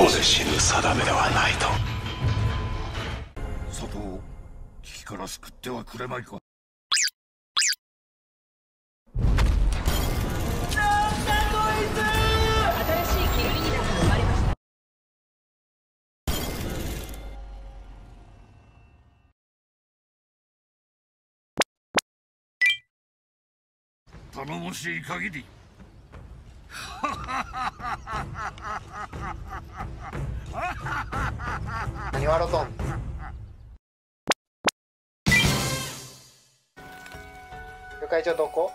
で死ぬ定めではないと。 里を危機から救ってはくれまいか。頼もしい限り。 何笑うとん。旅会場どこ？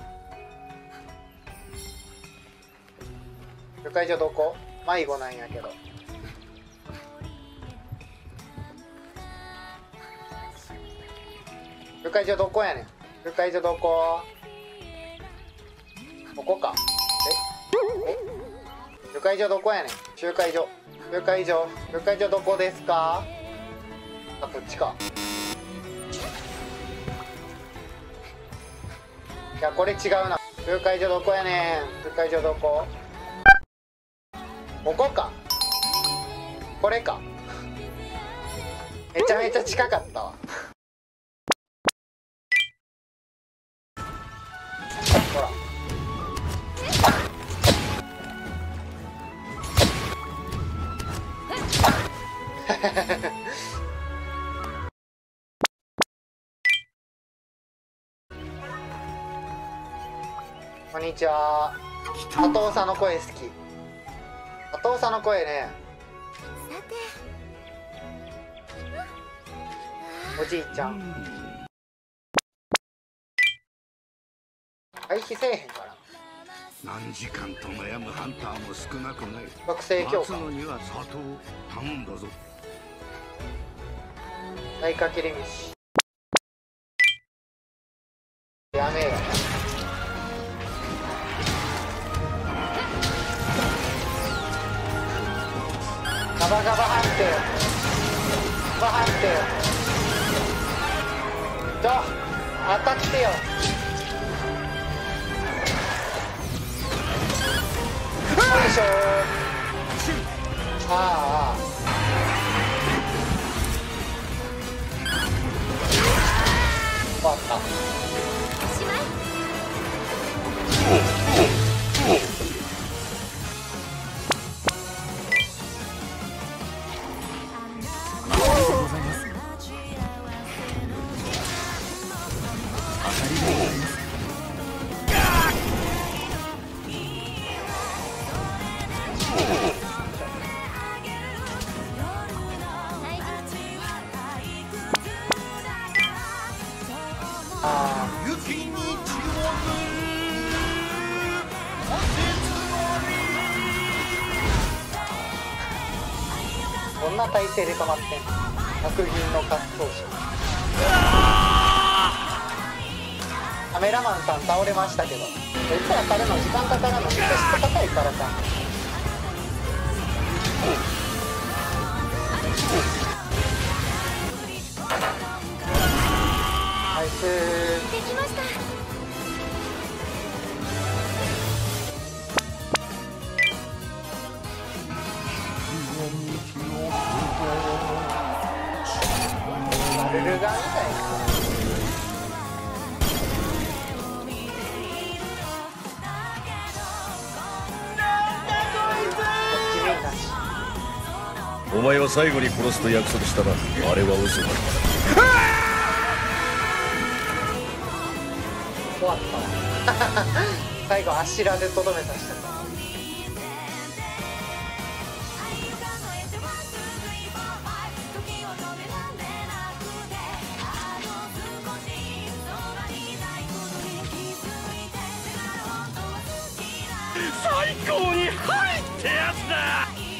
旅会場どこ？迷子なんやけど。旅会場どこやねん。旅会場どこ？ここか。旅会場どこやねん。集会場。旅会場どこですか？あ、こっちか。いや、これ違うな。集会場どこやねん。集会場どこ？ここか。これか。めちゃめちゃ近かったわ。ほら。こんにちは。加藤さんの声好き。加藤さんの声ね。おじいちゃん。回避せえへんから。 何時間と悩むハンターも少なくない。 学生強化。 待つのには里を頼んだぞ。 大かけり飯。やめえよ。ガバガバ判定。ガバ判定。当たってよ。よいしょー。ああ。終わった。こんな体勢で止まってんの。白銀の滑走者。カメラマンさん倒れましたけど、こいつら彼の時間かからんの。めっちゃ質高いからさ。ナイスー。できました。ルルガンみたいな。 お前は最後に殺すと約束したな。あれは嘘だ。 終わったわ。最後あしらでとどめさせたから。 最高に入ってやつだ。